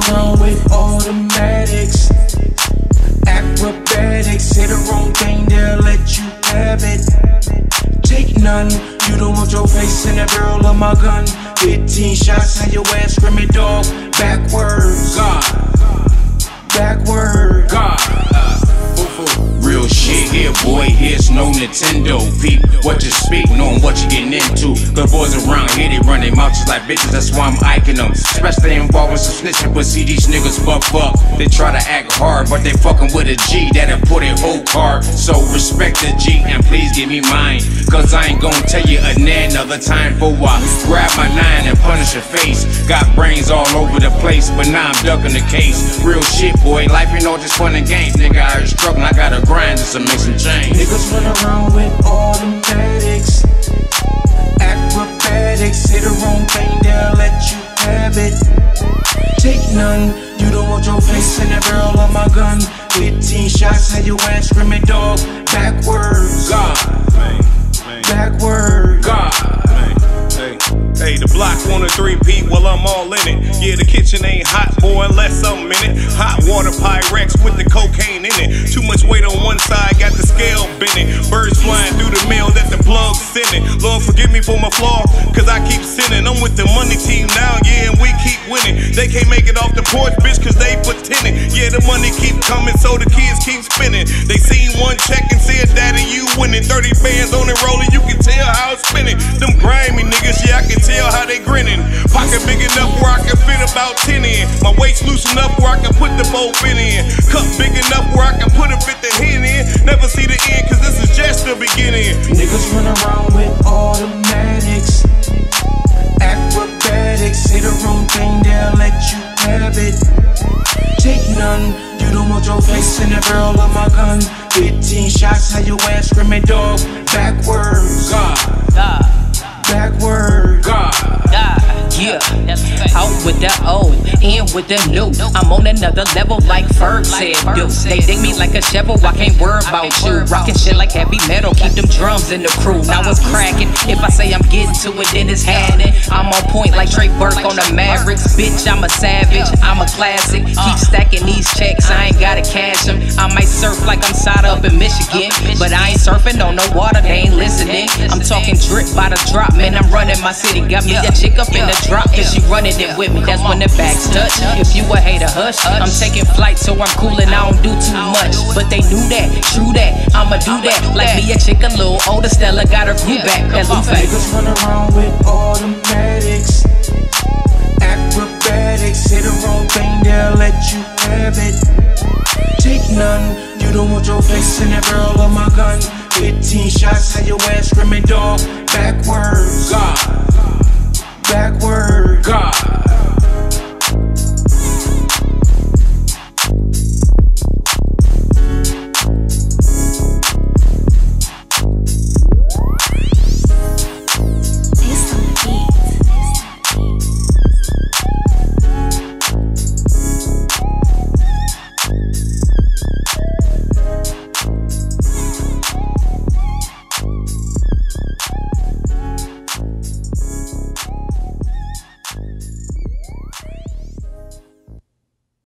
around with automatics, acrobatics. Hit the wrong thing, they'll let you have it. Take none, you don't want your face in the barrel of my gun. 15 shots, how your ass screaming dog. Backwards, God, backwards, God. Real shit here, boy, here's no Nintendo. Peep what you speak, knowing what you getting into. Cause boys around here, they run their mouths just like bitches, that's why I'm iking them. Especially involving some snitching, but see these niggas fuck. They try to act hard, but they fucking with a G that'll put a whole card. So respect the G and please give me mine. Cause I ain't gonna tell you another time for I grab my 9 and punish your face. Got brains all over the place, but now I'm ducking the case. Real shit, boy, life ain't all just fun and games. Nigga, I struggling, I gotta grind just to make some change. Niggas run around with automatics, acrobatics. Hit the wrong thing, they'll let you have it. Take none, you don't want your face in the barrel of my gun. 15 shots, how your ass screaming dog. Backwards, God, backwards, God. Hey, the block on a 3P, well I'm all in it. Yeah, the kitchen ain't hot, boy, unless I'm in it. Hot water Pyrex with the cocaine in it. Too much weight on one side, got the scale bending. Birds flying through the mail that the plug's sending. Lord, forgive me for my flaw, cause I keep sinning. I'm with the money team now, yeah, and we keep winning. They can't make it off the porch, bitch, cause they pretending. Yeah, the money keep coming, so the kids keep spinning. They seen one check and said, daddy, you winning. 30 bands on it rolling, you can tell how it's spinning. Them grimy niggas, yeah, I can tell how they grinning. Pocket big enough where I can fit about 10 in. My waist loose enough where I can put the both in. Cup big enough where I can put a 50 hit in. Never see the end, cause this is just the beginning. Niggas run around with automatics, acrobatics. Hit the wrong thing, they'll let you have it. Take none, you don't want your face in the barrel of my gun. 15 shots, how your ass screaming dog. Backwards, God, backwards, God. Yeah, out with the old, in with the new. I'm on another level like Ferg said, dude. They dig me like a shovel, I can't worry about you. Rockin' shit like heavy metal, keep them drums in the crew. Now it's cracking, if I say I'm getting to it, then it's happening. I'm on point like Trey Burke on the Mavericks. Bitch, I'm a savage, I'm a classic. Keep stacking these checks, I ain't gotta cash them. I might surf like I'm side up in Michigan, but I ain't surfing on no water, they ain't listening. I'm talking drip by the drop, man, I'm running my city. Got me a chick up in the drop, cause she running it with me. That's when the bags touch. If you a hater, hush. I'm taking flight, so I'm coolin', I don't do too much. But they knew that, true that, I'ma do that. Like me a chick a little older, Stella got her crew back. That's Lupe. Niggas run around with automatics, acrobatics. Hit the wrong thing, they'll let you have it. Take none, you don't want your face in the barrel of my gun. 15 shots, how your ass screaming dog. Backwards, God, backwards, God.